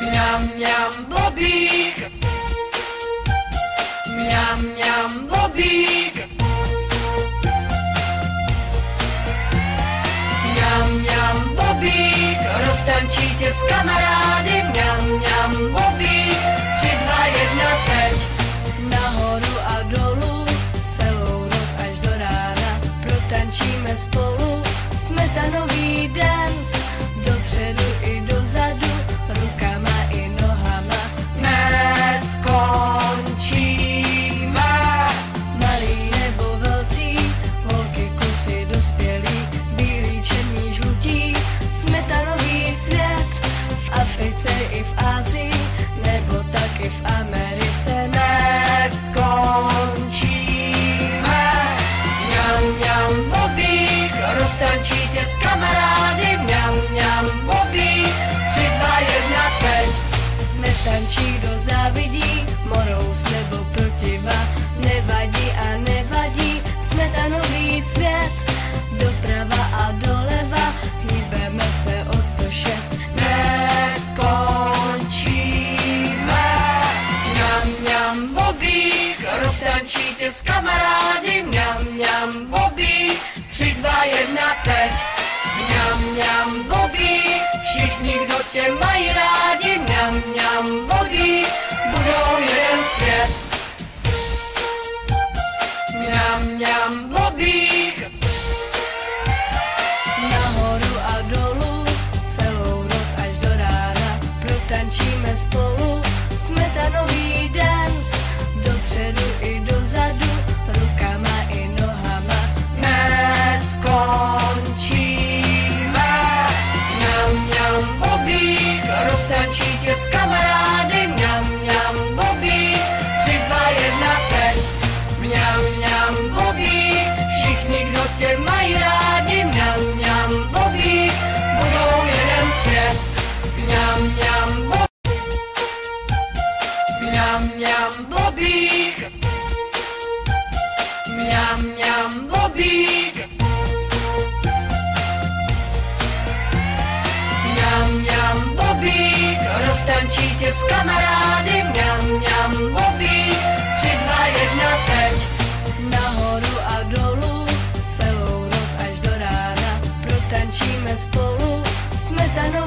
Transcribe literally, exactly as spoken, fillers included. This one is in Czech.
Mňam, mňam, bobík. Mňam, mňam, bobík. Mňam, mňam, bobík. Roztančí tě s kamarády. Mňam, mňam, bobík. Tři, dva, jedna, teď. Nahoru a dolů, celou noc až do rána, protančíme spolu smetanový dance, dopředu i dozadu, rukama i nohama. Neskončíme. Malí nebo velcí, holky, kusy, dospělí, bílí, černí, žlutí, smetanový svět, v Africe i v Asii, nebo taky v Americe. Neskončíme. Mňam, mňam, bobík. Roztančí tě s kamarády. Mňam, mňam, bobík. Tři, dva, jedna, teď. Netančí, kdo závidí, morous nebo protiva, nevadí a nevadí, smetanový svět, doprava a doleva, hýbeme se o sto šest. Neskončíme. Mňam, mňam, bobík. Roztančí tě s kamarády. Mňam, mňam, bobík. Tři, dva, jedna, teď. Mňam, mňam, bobík. Všichni, kdo tě mají rádi. Mňam, mňam, bobík. Budou jeden svět. Mňam, mňam, bobík. Nahoru a dolů, celou noc až do rána, protančíme spolu smetanový dance, dopředu i dozadu, rukama i nohama. Neskončíme. Mňam, mňam, bobík. Roztančí tě s kamarády. Mňam, mňam, bobík. Tři, dva, jedna, teď. Mňam, mňam, bobík. Všichni, kdo tě mají rádi. Mňam, mňam, bobík. Budou jeden svět. Mňam, mňam, bobík. Mňam, mňam, bobík. Mňam, mňam, bobík. Mňam, mňam, bobík. Roztančí tě s kamarády. Mňam, mňam, bobík. Tři, dva, jedna, teď. Nahoru a dolů, celou noc až do rána, protančíme spolu smetanový